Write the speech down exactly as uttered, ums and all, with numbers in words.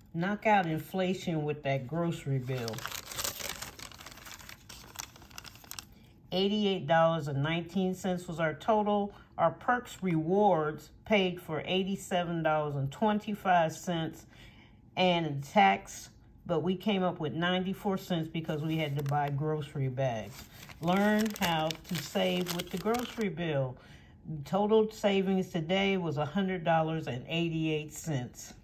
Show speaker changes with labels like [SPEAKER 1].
[SPEAKER 1] Knock out inflation with that grocery bill. eighty-eight dollars and nineteen cents was our total. Our perks rewards paid for eighty-seven dollars and twenty-five cents and tax, but we came up with ninety-four cents because we had to buy grocery bags. Learn how to save with the grocery bill. Total savings today was one hundred dollars and eighty-eight cents.